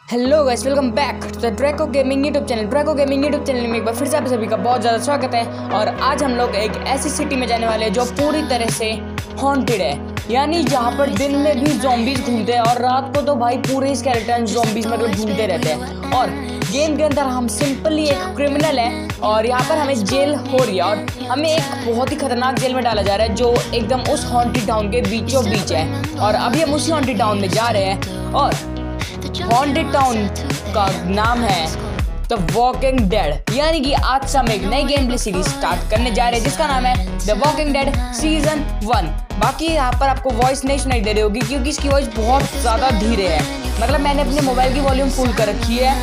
Hello guys, welcome back to the Draco gaming YouTube channel. Draco gaming YouTube channel में एक बार फिर से आप सभी का बहुत ज़्यादा स्वागत है। और आज हम लोग एक ऐसी सिटी में जाने वाले हैं जो पूरी तरह से हॉन्टेड है, यानी जहाँ पर दिन में भी ज़ॉम्बीज़ घूमते हैं और रात को तो भाई पूरे स्केलेटन ज़ॉम्बीज़ मतलब घूमते रहते हैं। और गेम के अंदर हम सिंपली एक क्रिमिनल है और यहाँ पर हमें जेल हो रही है और हमें एक बहुत ही खतरनाक जेल में डाला जा रहा है जो एकदम उस हॉन्टेड टाउन के बीचों बीच है। और अभी हम उसी हॉन्टेड टाउन में जा रहे हैं और हॉन्टेड टाउन का नाम है द वॉकिंग डेड, यानी कि आज से हम एक नई गेम प्ले सीरीज स्टार्ट करने जा रहे हैं जिसका नाम है द वॉकिंग डेड सीजन 1। बाकी यहाँ पर आपको वॉइस नहीं सुनाई दे रही होगी क्योंकि इसकी वॉइस बहुत ज़्यादा धीरे है। मतलब मैंने अपने मोबाइल की वॉल्यूम फुल कर रखी है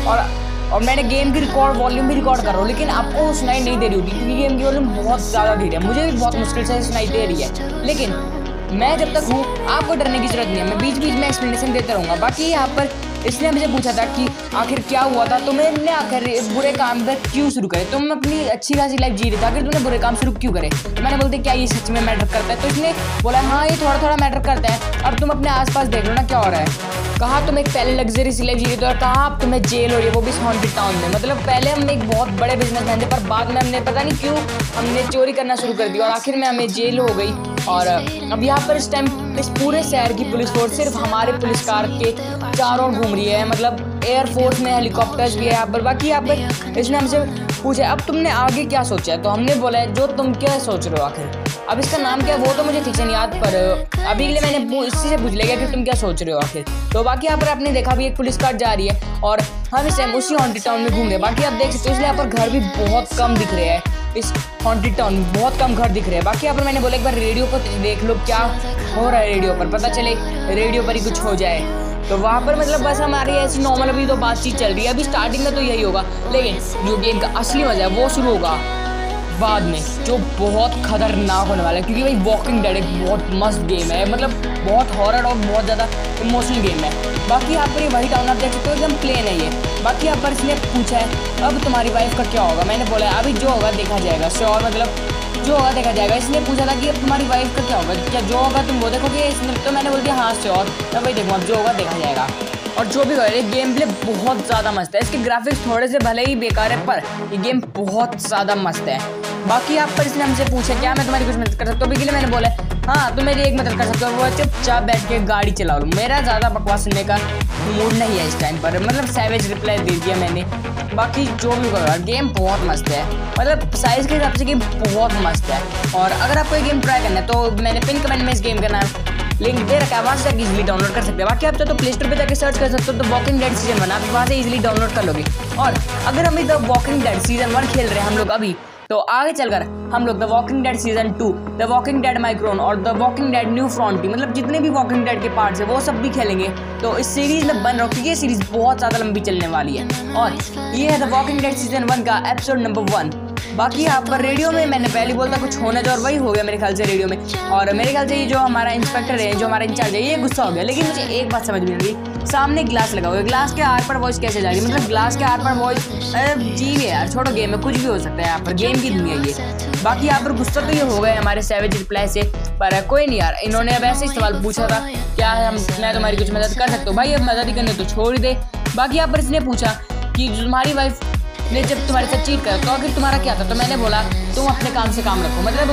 और मैंने गेम की वॉल्यूम भी रिकॉर्ड कर रहा हूँ, लेकिन आपको सुनाई नहीं दे रही होगी क्योंकि गेम की वॉल्यूम बहुत ज़्यादा धीरे है। मुझे भी बहुत मुश्किल से सुनाई दे रही है, लेकिन मैं जब तक हूँ आपको डरने की जरूरत नहीं है। मैं बीच बीच में एक्सप्लेनेशन देता रहूँगा। बाकी यहाँ पर इसने मुझे पूछा था कि आखिर क्या हुआ था, तो मैंने आखिर बुरे काम पर क्यों शुरू करे। तुम अपनी अच्छी खासी लाइफ जी रहे थे, आखिर तुमने बुरे काम शुरू क्यों करे। तो मैंने बोलते क्या ये सच में मैटर करता है, तो इसने बोला हाँ ये थोड़ा थोड़ा मैटर करता है। अब तुम अपने आसपास देख लो ना क्या हो रहा है। कहा तुम एक पहले लग्जरी सी लाइफ जी रहे थे और कहा अब तुम्हें जेल हो रही है, वो भी हॉन्टेड टाउन में। मतलब पहले हम एक बहुत बड़े बिजनेसमैन थे पर बाद में हमने पता नहीं क्यों हमने चोरी करना शुरू कर दिया और आखिर में हमें जेल हो गई। और अब यहाँ पर इस टाइम इस पूरे शहर की पुलिस फोर्स सिर्फ हमारे पुलिस कार के चारों ओर घूम रही है। मतलब एयरफोर्स में हेलीकॉप्टर्स भी है यहाँ पर। बाकी यहाँ पर इसने हमसे पूछा अब तुमने आगे क्या सोचा है, तो हमने बोला है जो तुम क्या सोच रहे हो आखिर। अब इसका नाम क्या है वो तो मुझे ठीक से नहीं याद, पर अभी के लिए मैंने इसी से पूछ लिया कि तुम क्या सोच रहे हो आखिर। तो बाकी यहाँ पर आपने देखा भी एक पुलिस कार जा रही है और हम इस टाइम उसी हॉन्टेड टाउन में घूम रहे हैं। बाकी आप देख सकते हो इसलिए यहाँ पर घर भी बहुत कम दिख रहे हैं। इस हॉन्टेड टाउन में बहुत कम घर दिख रहे हैं। बाकी यहाँ पर मैंने बोला एक बार रेडियो पर देख लो क्या हो रहा है, रेडियो पर पता चले रेडियो पर ही कुछ हो जाए। तो वहाँ पर मतलब बस हमारी ऐसी नॉर्मल अभी तो बातचीत चल रही है। अभी स्टार्टिंग में तो यही होगा, लेकिन जो गेम का असली मजा है वो शुरू होगा बाद में, जो बहुत खतरनाक होने वाला है। क्योंकि भाई वॉकिंग डेड एक बहुत मस्त गेम है, मतलब बहुत हॉरर और बहुत ज़्यादा इमोशनल गेम है। बाकी यहाँ पर ये वही टाउन आप देख सकते हो एकदम प्लेन है ये। बाकी यहाँ पर इसने पूछा है अब तुम्हारी वाइफ का क्या होगा। मैंने बोला अभी जो होगा देखा जाएगा, श्योर मतलब जो होगा देखा जाएगा। इसने पूछा था कि अब तुम्हारी वाइफ का क्या होगा, क्या जो होगा तुम वो देखोगे। इसने तो मैंने बोल दिया हाँ श्योर, मैं वही देखूँगा, अब जो होगा देखा जाएगा। और जो भी होगा गेम प्ले बहुत ज़्यादा मस्त है। इसके ग्राफिक्स थोड़े से भले ही बेकार है पर ये गेम बहुत ज़्यादा मस्त है। बाकी यहाँ पर इसने हमसे पूछा क्या मैं तुम्हारी कुछ मदद कर सकता हूँ। अभी के लिए मैंने बोला हाँ तुम मेरी एक मदद कर सकते हो, वो चुपचाप बैठ के गाड़ी चला लो। मेरा ज़्यादा बकवास सुनने का मूड नहीं है इस टाइम पर, मतलब सैवेज रिप्लाई दे दिया मैंने। बाकी जो भी होगा गेम बहुत मस्त है, मतलब साइज़ के हिसाब से गेम बहुत मस्त है। और अगर आपको ये गेम ट्राई करना है तो मैंने पिन कमेंट में इस गेम का नाम लिंक दे रखा है, वहाँ से इजीली डाउनलोड कर सकते हैं। बाकी आप तो प्ले स्टोर पे जाकर सर्च कर सकते हो तो वॉकिंग डेड सीजन 1 आप वहाँ से इजीली डाउनलोड कर लोगे। और अगर हम द वॉकिंग डेड सीजन 1 खेल रहे हैं हम लोग अभी, तो आगे चलकर हम लोग the Walking Dead season 2, the Walking Dead Michonne और the Walking Dead New Frontier, मतलब जितने भी वॉकिंग डेड के पार्ट्स है वो सब भी खेलेंगे। तो इस सीरीज में बन रहा हूँ क्योंकि ये सीरीज बहुत ज़्यादा लंबी चलने वाली है। और ये है द वॉकिंग डेड सीजन 1 का एपिसोड नंबर 1। बाकी यहाँ पर रेडियो में मैंने पहले बोलता कुछ होने जो और वही हो गया मेरे ख्याल से रेडियो में। और मेरे ख्याल से ये जो हमारा इंस्पेक्टर है, जो हमारा इंचार्ज है, ये गुस्सा हो गया। लेकिन मुझे एक बात समझ में नहीं आई, सामने ग्लास लगा हुआ है, ग्लास के आर पर वॉइस कैसे जा रही है। मतलब ग्लास के आर पर वॉइस जी है यार, छोड़ो गेम में कुछ भी हो सकता है यहाँ पर, गेम की दुनिया ये। बाकी यहाँ पर गुस्सा तो ये हो गए हमारे सैवेज रिप्लाई से, पर कोई नहीं यार, इन्होंने अब ऐसे ही सवाल पूछा था क्या मैं तुम्हारी कुछ मदद कर सकता हूँ। भाई अब मदद ही करने तो छोड़ ही दे। बाकी यहाँ पर इसने पूछा कि तुम्हारी वाइफ ने जब तुम्हारे साथ चीट करा तो आखिर तुम्हारा क्या था। तो मैंने बोला तुम अपने काम से काम रखो। मतलब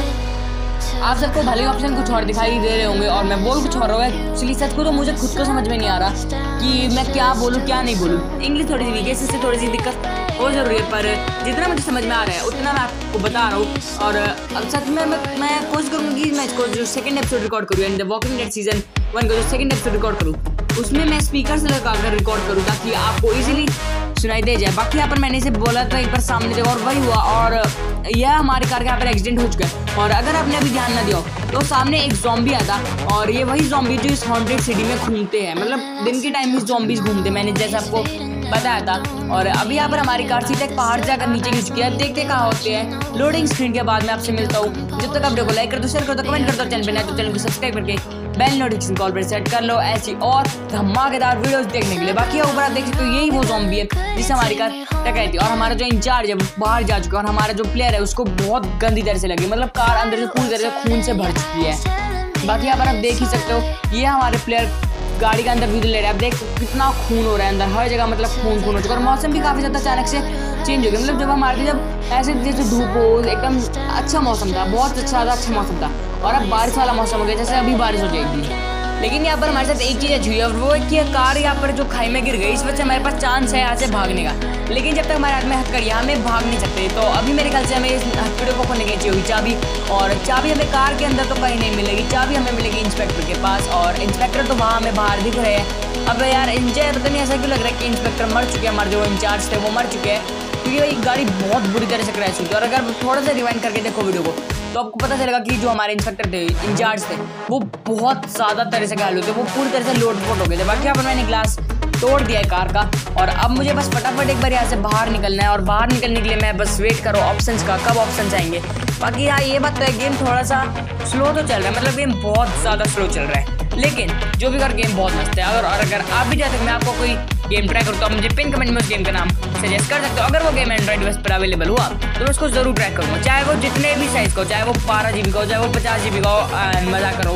आप सबको भले ही ऑप्शन कुछ और दिखाई दे रहे होंगे और मैं बोल कुछ और रहा हूँ। एक्चुअली सच को तो मुझे खुद को समझ में नहीं आ रहा कि मैं क्या बोलूँ क्या नहीं बोलूँ। इंग्लिश थोड़ी सी वीक है, इससे थोड़ी सी दिक्कत हो जरूरी है, पर जितना मुझे समझ में आ रहा है उतना मैं आपको बता रहा हूँ। और अब सच में मैं कोशिश करूँगी मैं इसको जो सेकंड एपिसोड रिकॉर्ड करूँ, यानी द वॉकिंग डेड सीजन 1 का जो सेकंड एपिसोड रिकॉर्ड करूँ उसमें मैं स्पीकर से लगा कर रिकॉर्ड करूँ ताकि आपको ईजिली सुनाई दे जाए। बाकी यहाँ पर मैंने इसे बोला था एक बार सामने देखो और वही हुआ। और यह हमारी कार के यहाँ पर एक्सीडेंट हो चुका है। और अगर आपने अभी ध्यान ना दिया तो सामने एक ज़ॉम्बी आता और ये वही ज़ॉम्बी जो इस हॉन्टेड सिटी में घूमते हैं। मतलब दिन के टाइम में ज़ॉम्बीज घूमते, मैंने जैसा आपको बताया था। और अभी यहाँ पर हमारी कार सीधे एक पहाड़ जाकर नीचे गिर चुकी है। अब देखते कहाँ होते हैं। लोडिंग स्क्रीन के बाद मैं आपसे मिलता हूँ। जब तक आप वीडियो को लाइक कर दो, शेयर कर दो, कमेंट कर दो, चैनल पे नए तो चैनल को सब्सक्राइब करके बेल नोटिफिकेशन कॉल पर सेट कर लो ऐसी और धमाकेदार वीडियोस देखने के लिए। बाकी ऊपर आप देख सकते हो यही वो ज़ॉम्बी है जिससे हमारी कार टकराई थी और हमारा जो इंचार्ज है वो बाहर जा चुका है और हमारा जो प्लेयर है उसको बहुत गंदी तरह से लगी। मतलब कार अंदर से पूरी तरह से खून से भर चुकी है। बाकी यहाँ पर आप देख ही सकते हो ये हमारे प्लेयर गाड़ी का अंदर वीडियो ले रहे हैं। आप देख कितना खून हो रहा है अंदर, हर जगह मतलब खून हो चुका है। और मौसम भी काफ़ी ज़्यादा अचानक से चेंज हो गया। मतलब जब हम आ रहे थे, जब ऐसे जैसे धूप हो, एकदम अच्छा मौसम था, बहुत अच्छा मौसम था, और अब बारिश वाला मौसम हो गया, जैसे अभी बारिश हो जाएगी। लेकिन यहाँ पर हमारे साथ एक चीज़ अच्छी हुई है, वो है कि कार यहाँ पर जो खाई में गिर गई, इस वजह से हमारे पास चांस है यहाँ से भागने का। लेकिन जब तक हमारे हाथ में हथकड़ी, हमें भाग नहीं सकते। तो अभी मेरे ख्याल से हमें इस हथकड़ी को खोलने की चाहिए चाबी, और चाबी हमें कार के अंदर तो कहीं नहीं मिलेगी, चाबी हमें मिलेगी इंस्पेक्टर के पास, और इंस्पेक्टर तो वहाँ हमें बाहर दिख रहे हैं। अब यार मुझे पता नहीं ऐसा क्यों लग रहा है कि इंस्पेक्टर मर चुके हैं, हमारे जो इंचार्ज थे वो मर चुके हैं, क्योंकि भाई गाड़ी बहुत बुरी तरह से क्रैश हुई थी। और अगर थोड़ा सा रिवाइंड करके देखो वीडियो को, तो आपको पता चलेगा कि जो हमारे इंस्पेक्टर थे, इंचार्ज थे, वो बहुत ज़्यादा तरह से घायल हुए थे, वो पूरी तरह से लोट-पोट हो गए थे। बाकी यहाँ पर मैंने ग्लास तोड़ दिया है कार का, और अब मुझे बस फटाफट एक बार यहाँ से बाहर निकलना है। और बाहर निकलने के लिए मैं बस वेट करो ऑप्शंस का, कब ऑप्शंस आएंगे। बाकी हाँ, ये बात तो है, गेम थोड़ा सा स्लो तो चल रहा है, मतलब गेम बहुत ज़्यादा स्लो चल रहा है, लेकिन जो भी कर गेम बहुत मस्त है। और अगर आप भी चाहते हो मैं आपको कोई गेम ट्राई करूँ, तो आप मुझे पिन कमेंट में उस गेम का नाम सजेस्ट कर सकते हो। अगर वो गेम एंड्रॉइड डिवाइस पर अवेलेबल हुआ तो मैं उसको जरूर ट्राई करूँगा, चाहे वो जितने भी साइज़ का हो, चाहे वो 12 GB का हो, चाहे वो 50 GB का हो। मजा करो,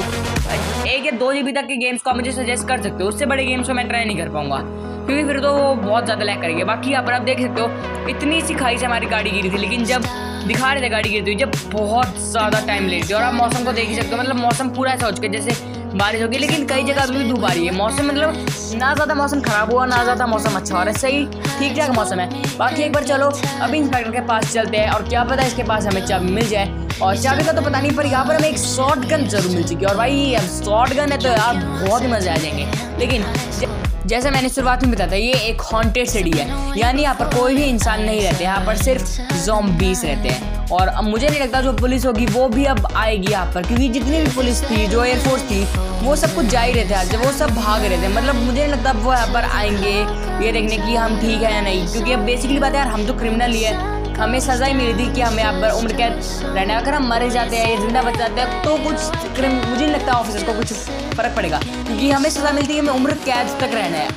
1 या 2 GB तक के गेम्स को आप मुझे सजेस्ट कर सकते हो, उससे बड़े गेम्स को मैं ट्राई नहीं कर पाऊँगा, क्योंकि फिर तो वो बहुत ज़्यादा लैग करेंगे। बाकी यहाँ पर आप देख सकते हो, इतनी सी खाई से हमारी गाड़ी गिरी थी, लेकिन जब दिखा रहे थे गाड़ी गिरती हुई, जब बहुत ज़्यादा टाइम लेट थी। और आप मौसम को देख ही सकते हो, मतलब मौसम पूरा ऐसा हो चुका है जैसे बारिश होगी, लेकिन कई जगह अभी भी धूप आ रही है। मौसम मतलब ना ज़्यादा मौसम ख़राब हुआ, ना ज़्यादा मौसम अच्छा हो रहा है, सही ठीक ठाक मौसम है। बाकी एक बार चलो अभी इंस्पेक्टर के पास चलते हैं, और क्या पता इसके पास हमें चाबी मिल जाए। और चाबी का तो पता नहीं, पर यहाँ पर हमें एक शॉर्ट गन जरूर मिल चुकी है। और भाई अब शॉर्ट गन है तो यार बहुत ही मज़े आ जाएंगे। लेकिन जैसे मैंने शुरुआत में बताया था, ये एक हॉन्टेड सिटी है, यानी यहाँ पर कोई भी इंसान नहीं रहते, यहाँ पर सिर्फ ज़ॉम्बीज़ रहते हैं। और अब मुझे नहीं लगता जो पुलिस होगी वो भी अब आएगी यहाँ पर, क्योंकि जितनी भी पुलिस थी, जो एयरफोर्स थी, वो सब कुछ जा ही रहे थे आज, वो सब भाग रहे थे। मतलब मुझे नहीं लगता वो यहाँ पर आएंगे ये देखने की हम ठीक है या नहीं, क्योंकि अब बेसिकली बात है यार, हम तो क्रिमिनल ही है, हमें सज़ा ही मिली थी कि हमें यहाँ पर उम्र कैद रहना है। अगर हम मर जाते हैं या जिंदा बच जाते हैं तो कुछ मुझे नहीं लगता ऑफिसर को कुछ फ़र्क पड़ेगा, क्योंकि हमें सज़ा मिलती है, हमें उम्र कैद तक रहना है।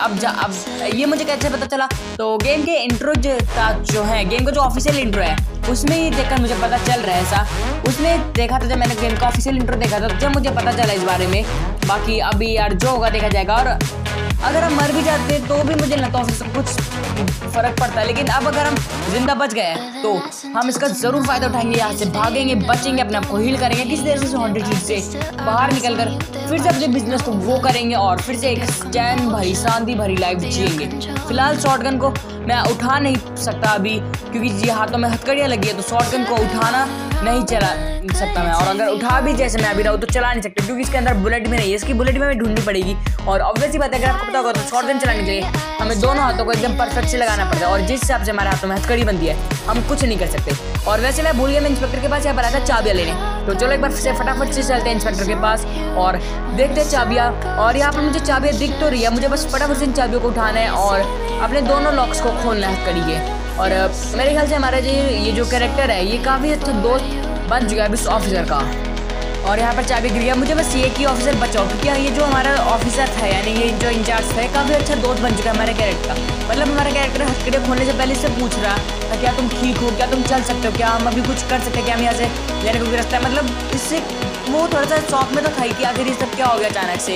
अब ये मुझे कैसे पता चला, तो गेम के इंट्रो जो है, गेम का जो ऑफिशियल इंट्रो है, उसमें ही देखकर मुझे पता चल रहा है ऐसा। उसमें देखा था, जब मैंने गेम का ऑफिशियल इंट्रो देखा था, जब मुझे पता चला इस बारे में। बाकी अभी यार जो होगा देखा जाएगा। और अगर हम मर भी जाते तो भी मुझे लगता है ऑफिसर को कुछ फ़र्क पड़ता है, लेकिन अब अगर हम जिंदा बच गए तो हम इसका ज़रूर फ़ायदा उठाएंगे, यहाँ से भागेंगे, बचेंगे, अपने आप को हील करेंगे, किसी तरह से हॉन्टेड सिटी से बाहर निकलकर फिर से अपने बिजनेस को वो करेंगे, और फिर से एक चैन भरी शांति भरी लाइफ जिएंगे। फिलहाल शॉटगन को मैं उठा नहीं सकता अभी, क्योंकि ये हाथों में हथकड़ियाँ लगी है, तो शॉटगन को उठाना नहीं चला सकता मैं। और अगर उठा भी जैसे मैं अभी रहूँ तो चला नहीं सकता, क्योंकि इसके अंदर बुलेट भी नहीं है, इसकी बुलेट भी हमें ढूंढनी पड़ेगी। और ऑब्वियसली बात है, अगर आपको पता होगा तो शॉटगन चलाने के लिए हमें दोनों हाथों को एकदम परफेक्ट से लगाना पड़ता है, और जिस हिसाब से हमारे हाथों में हथकड़ी बनती है हम कुछ नहीं कर सकते। और वैसे मैं भूल गया, मैं इंस्पेक्टर के पास यहाँ पर आया था चाबियाँ लेने, तो चलो एक बार से फटाफट से चलते हैं इंस्पेक्टर के पास और देखते हैं चाबियाँ। और यहाँ पर मुझे चाबियाँ दिख तो रही है, मुझे बस फटाफट से इन चाबियों को उठाना है और अपने दोनों लॉक्स को खोलना है हथकड़ी के। और मेरे ख्याल से हमारा ये जो कैरेक्टर है, ये काफ़ी अच्छा दोस्त बन चुका है इस ऑफिसर का। और यहाँ पर चाबी गिर गया, मुझे बस ये कि ऑफिसर बचाओ, क्योंकि ये जो हमारा ऑफिसर था, यानी ये जो इंचार्ज है, काफ़ी अच्छा दोस्त बन चुका है हमारे कैरेक्टर का। मतलब हमारा कैरेक्टर हथकड़ी खोलने से पहले इससे पूछ रहा है क्या तुम ठीक हो, क्या तुम चल सकते हो, क्या हम अभी कुछ कर सकते हैं, क्या हम यहाँ से जाने को भी रास्ता है। मतलब इससे वो थोड़ा सा शौक में तो था कि आखिर ये सब क्या हो गया अचानक से।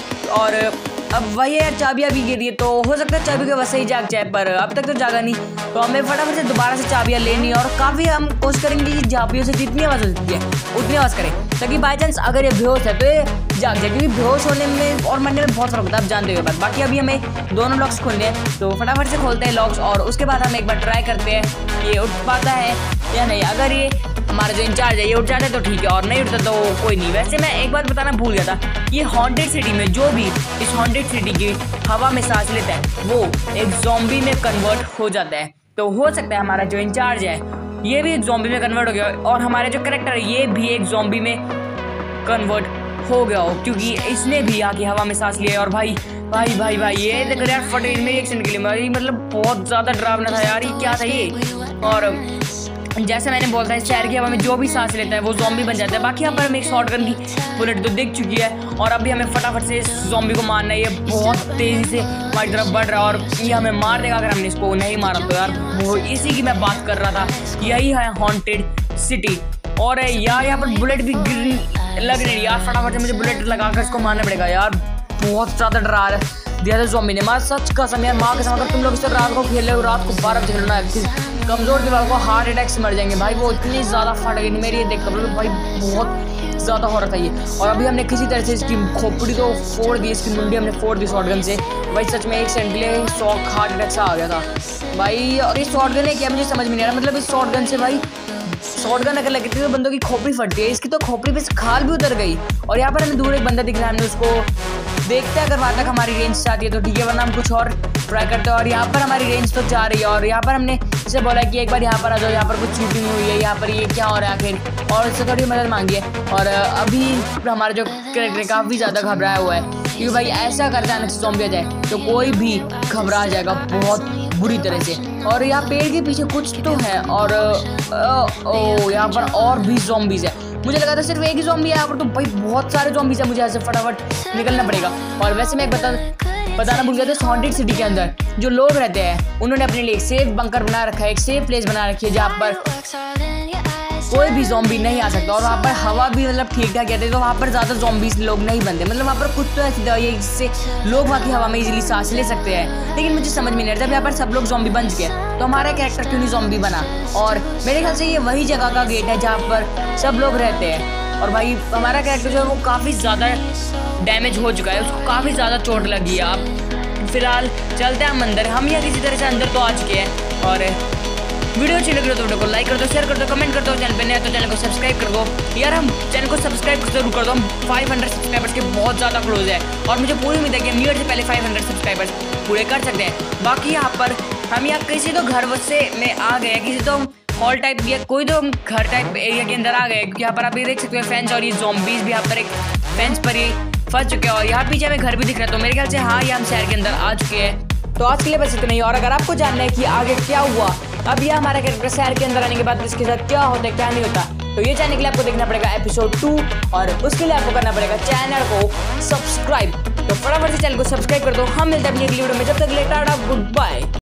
और अब वही यार चाबियाँ भी गिरी है, तो हो सकता है चाबी के वैसे ही जाग जाए, पर अब तक तो जागा नहीं, तो हमें फटाफट से दोबारा से चाबियाँ लेनी है। और काफ़ी हम कोशिश करेंगे कि चाबियों से जितनी आवाज़ हो सकती है उतनी आवाज़ करें, ताकि बाई चांस अगर ये बेहोश है तो ये जाग जाए, क्योंकि बेहोश होने में और मरने में बहुत फर्क होता है, आप जानते हो बात। बाकी अभी हमें दोनों लॉक्स खोलने हैं, तो फटाफट से खोलते हैं लॉक्स, और उसके बाद हम एक बार ट्राई करते हैं ये उठ पाता है या नहीं। अगर ये हमारा जो इंचार्ज है ये उठ जाता है तो ठीक है, और नहीं उठता तो कोई नहीं। वैसे मैं एक बात बताना भूल गया था, ये हॉन्टेड सिटी में जो भी इस हॉन्टेड सिटी की हवा में सांस लेता है वो एक ज़ॉम्बी में कन्वर्ट हो जाता है। तो हो सकता है हमारा जो इंचार्ज है ये भी एक ज़ॉम्बी में कन्वर्ट हो गया, और हमारे जो कैरेक्टर है ये भी एक ज़ॉम्बी में कन्वर्ट हो गया हो, क्योंकि इसने भी आके हवा में सांस लिया। और भाई भाई भाई भाई ये देखो यार, फटेज में रिएक्शन के लिए मतलब बहुत ज़्यादा डरावना था यार, ये क्या था ये। और जैसे मैंने बोला था, इस शहर की हवा में जो भी सांस लेता है वो ज़ॉम्बी बन जाता है। बाकी यहाँ पर हमें एक शॉटगन की बुलेट तो दिख चुकी है, और अभी हमें फटाफट से इस ज़ॉम्बी को मारना है। ये बहुत तेज़ी से हमारी तरफ बढ़ रहा है और ये हमें मार देगा अगर हमने इसको नहीं मारा तो। यार वो इसी की मैं बात कर रहा था, यही है हॉन्टेड सिटी। और यार यहाँ पर बुलेट भी लग रही है यार, फटाफट से मुझे बुलेट लगा कर इसको मारना पड़ेगा यार। बहुत ज़्यादा डरा दिया था ज़ॉम्बी ने। मार सच कसम यार, माँ कसम, अगर तुम लोग इससे रात को खेल रहे हो, रात को 12 बजे खेलना है, कमज़ोर दीवार को हार्ट अटैक से मर जाएंगे भाई। वो इतनी ज़्यादा फट गई मेरी, ये देख कर भाई बहुत ज़्यादा हो रहा था ये। और अभी हमने किसी तरह से इसकी खोपड़ी तो फोड़ दी, इसकी मुंडी हमने फोड़ दी शॉटगन से भाई। सच में 1 सेकंड के लिए शॉक हार्ट अटैक सा आ गया था भाई। और ये शॉटगन है क्या, मुझे समझ में नहीं आ रहा। मतलब इस शॉटगन से भाई, शॉटगन अगर लगती है तो बंदों की खोपड़ी फटती है, इसकी तो खोपड़ी पे से खाल भी उतर गई। और यहाँ पर हमें दूर एक बंदा दिख रहा है, हमने उसको देखते हैं अगर वहाँ तक हमारी रेंज से आती है तो ठीक है, वरना हम कुछ और ट्राई करते हैं। और यहाँ पर हमारी रेंज तो जा रही है, और यहाँ पर हमने इसे बोला कि एक बार यहाँ पर आ जाओ, यहाँ पर कुछ शूटिंग हुई है, यहाँ पर ये क्या हो रहा है आखिर, और उससे थोड़ी मदद मांगी है। और अभी हमारा जो कैरेक्टर काफ़ी ज़्यादा घबराया हुआ है, क्योंकि भाई ऐसा करते हैं अचानक ज़ॉम्बी आ जाए तो कोई भी घबरा जाएगा बहुत बुरी तरह से। और यहाँ पेड़ के पीछे कुछ तो है, और यहाँ पर और भी ज़ॉम्बीज़ है। मुझे लगा था सिर्फ एक ही ज़ॉम्बी है, यहाँ पर तो भाई बहुत सारे ज़ॉम्बीज़ है, मुझे ऐसे फटाफट निकलना पड़ेगा। और वैसे मैं बताना भूल गया था, हॉन्टेड सिटी के अंदर जो लोग रहते हैं उन्होंने अपने लिए एक सेफ बंकर बना रखा है, एक सेफ प्लेस बना रखी है जहाँ पर कोई भी ज़ॉम्बी नहीं आ सकता। और वहाँ पर हवा भी मतलब ठीक ठाक कहते हैं, तो वहाँ पर ज़्यादा ज़ॉम्बीज़ लोग नहीं बनते। मतलब वहाँ पर कुछ तो ऐसी दवाई है जिससे लोग वहाँ की हवा में इजीली सांस ले सकते हैं। लेकिन मुझे समझ में नहीं आता, जब यहाँ पर सब लोग ज़ॉम्बी बन चुके तो हमारा कैरेक्टर क्यों नहीं ज़ॉम्बी बना। और मेरे ख्याल से ये वही जगह का गेट है जहाँ पर सब लोग रहते हैं। और भाई हमारा कैरेक्टर जो है वो काफ़ी ज़्यादा डैमेज हो चुका है, उसको काफ़ी ज़्यादा चोट लगी है। अब फिलहाल चलते हैं हम अंदर, हम यहाँ किसी तरह से अंदर तो आ चुके हैं। और वीडियो अच्छी लग रही हो तो वीडियो को लाइक कर दो, शेयर कर दो, कमेंट कर दो। चैनल पे नए तो चैनल को सब्सक्राइब कर दो यार, हम चैनल को सब्सक्राइब जरूर कर दो। हम 500 सब्सक्राइबर्स के बहुत ज़्यादा क्लोज है, और मुझे पूरी उम्मीद है कि हम न्यू ईयर से पहले 500 सब्सक्राइबर्स पूरे कर सकते हैं। बाकी यहाँ पर हम यहाँ किसी तो घर से में आ गए, किसी तो हॉल टाइप या कोई तो घर टाइप एरिया के अंदर आ गए, क्योंकि यहाँ पर आप ये देख सकते हो फैंस और ये ज़ॉम्बीज़ भी यहाँ पर एक फेंस पर ही फंस चुके हैं। और यहाँ पीछे हमें घर भी दिख रहा है, तो मेरे ख्याल से हाँ ये हम शहर के अंदर आ चुके हैं। तो आज के लिए बस इतना ही। और अगर आपको जानना है कि आगे क्या हुआ, अब यह हमारा कैरेक्टर शहर के अंदर आने के बाद इसके साथ क्या होता है क्या नहीं होता, तो ये जानने के लिए आपको देखना पड़ेगा एपिसोड 2, और उसके लिए आपको करना पड़ेगा चैनल को सब्सक्राइब। तो फटाफट से चैनल को सब्सक्राइब कर दो। हम मिलते हैं अपनी अगली वीडियो में, जब तक के लिए टाटा गुड बाय।